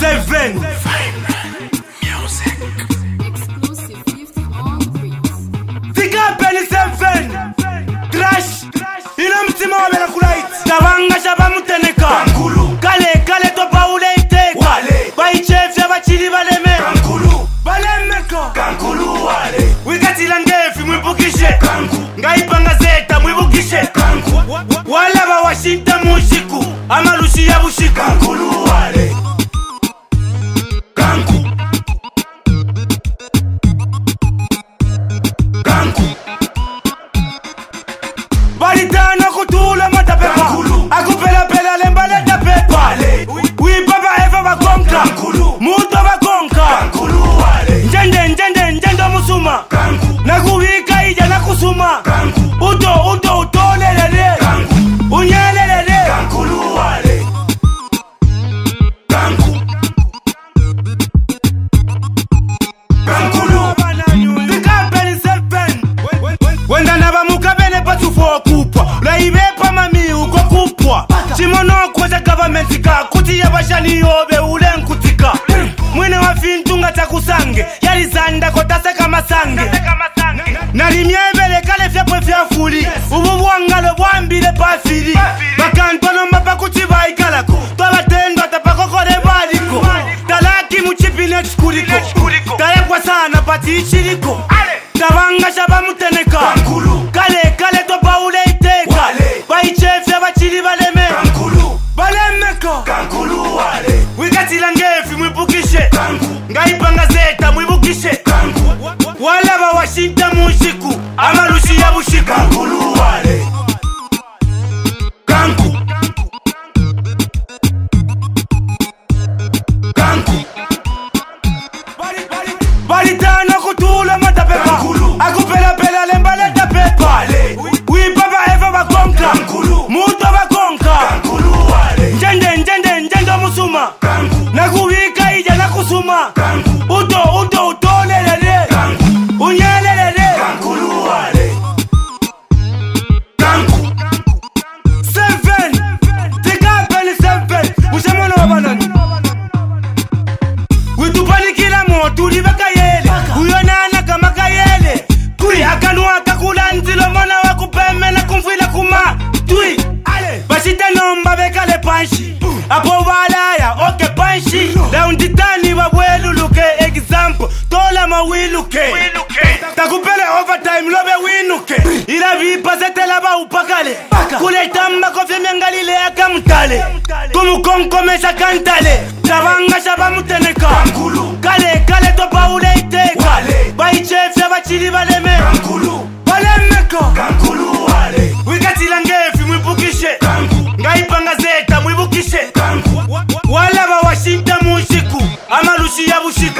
7 Dicape Ni7 Crash ina mtima wa bela kulait tabanga shaba muteneka Kankulu kale topa uleiteka baichef ya bachili baleme Kankulu balemeka Kankulu wale wikatila ngefi mwibukishe ngaipanga zeta mwibukishe wala bawashinta mushiku amalushi ya bushika Kankulu wale Balitana kutula matapepa akupela lembale tapepa wipapa eva bakonka muto bakonka njendo musuma nakubika ija nakusuma uto utolelele unyelelele Dicape Ni7 wenda nabamuka bene patufo kupwa laibepa mami uko kupwa chimono kweza government ka kuti yabashani yobe ule nkutika mwene wa fintunga takusange yalizanda kotaseka masange nalimyebele kale fyapwe fyafuli ubu bwangalo bwambile pafili bakantono mapa kuti baikalako twabatendwa tapakokole baliko talaki muchipine chikuliko talekwa sana pati ichiliko tabanga shaba muteneka kale topa uleiteka baichef ya bachili baleme balemeka wikatila ngefi mwibukishe ngaipanga zeta mwibukishe wala bawashinta mushiku amalushi ya bushika Balitana kutula matapepa akupela lembale tapepa wipapa eva bakonka muto bakonka njendo musuma nakubika ija nakusuma uto utolelele unyelelele 7 Dicape Ni7 ushamono wabanani witupalikila motu libakayele uyonana kama kayele kuri akanua kakula nzilo mona wakupeme na kumfila kuma tui bashita nomba bekale panshi apo balaya oke panshi launditani wabweluluke example tola mawiluke takupele overtime lobe winuke ila vipasetela ba upakale kule tamba kofye mengalile ya kamtale kumukonkomesha kantale tabanga shaba muteneka kale topa uleiteka baichef ya bachili baleme balemeka wikatila ngefi mwibukishe ngaipanga zeta mwibukishe wala bawashinta mushiku amalushi ya bushika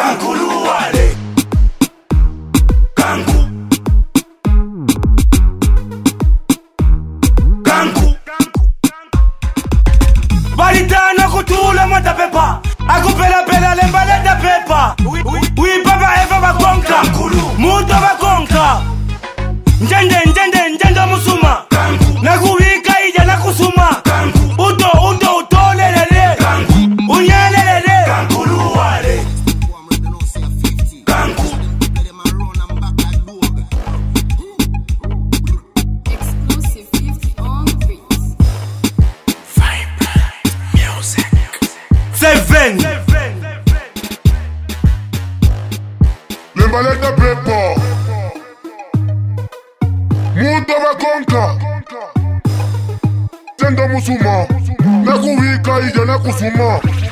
Balitana kutula matapepa akupela lembale tapepa wipapa eva bakonka muto bakonka njendo musuma nakubika ija nakusuma uto utolelele unyelelele Seven lembale tapepa muto bakonka njendo musuma nakubika ija nakusuma